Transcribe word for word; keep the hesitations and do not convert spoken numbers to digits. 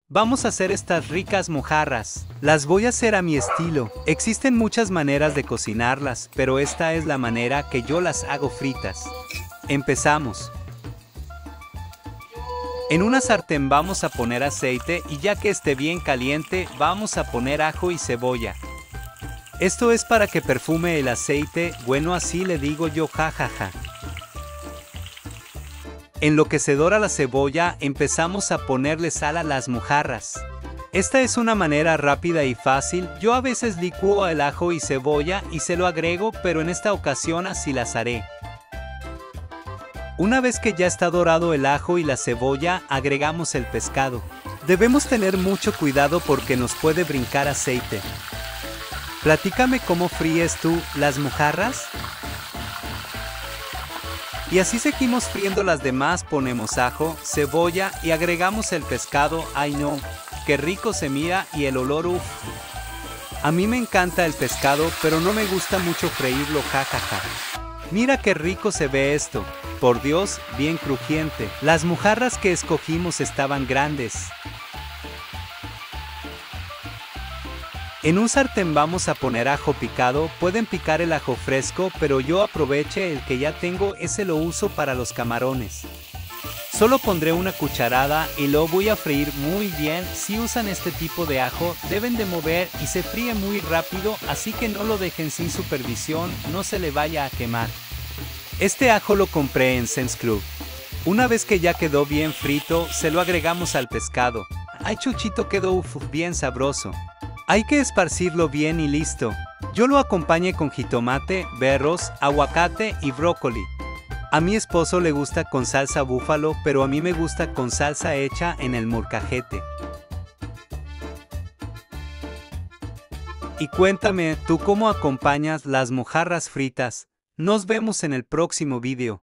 Vamos a hacer estas ricas mojarras. Las voy a hacer a mi estilo. Existen muchas maneras de cocinarlas, pero esta es la manera que yo las hago fritas. Empezamos. En una sartén vamos a poner aceite y ya que esté bien caliente, vamos a poner ajo y cebolla. Esto es para que perfume el aceite, bueno así le digo yo jajaja. En lo que se dora la cebolla, empezamos a ponerle sal a las mojarras. Esta es una manera rápida y fácil, yo a veces licúo el ajo y cebolla y se lo agrego, pero en esta ocasión así las haré. Una vez que ya está dorado el ajo y la cebolla, agregamos el pescado. Debemos tener mucho cuidado porque nos puede brincar aceite. Platícame cómo fríes tú las mojarras. Y así seguimos friendo las demás, ponemos ajo, cebolla y agregamos el pescado. ¡Ay no! ¡Qué rico se mira y el olor uff! A mí me encanta el pescado, pero no me gusta mucho freírlo, jajaja. Mira qué rico se ve esto. Por Dios, bien crujiente. Las mojarras que escogimos estaban grandes. En un sartén vamos a poner ajo picado, pueden picar el ajo fresco, pero yo aproveché el que ya tengo, ese lo uso para los camarones. Solo pondré una cucharada y lo voy a freír muy bien. Si usan este tipo de ajo, deben de mover y se fríe muy rápido, así que no lo dejen sin supervisión, no se le vaya a quemar. Este ajo lo compré en Sam's Club. Una vez que ya quedó bien frito, se lo agregamos al pescado. Ay chuchito, quedó uf, bien sabroso. Hay que esparcirlo bien y listo. Yo lo acompañé con jitomate, berros, aguacate y brócoli. A mi esposo le gusta con salsa búfalo, pero a mí me gusta con salsa hecha en el molcajete. Y cuéntame, ¿tú cómo acompañas las mojarras fritas? Nos vemos en el próximo video.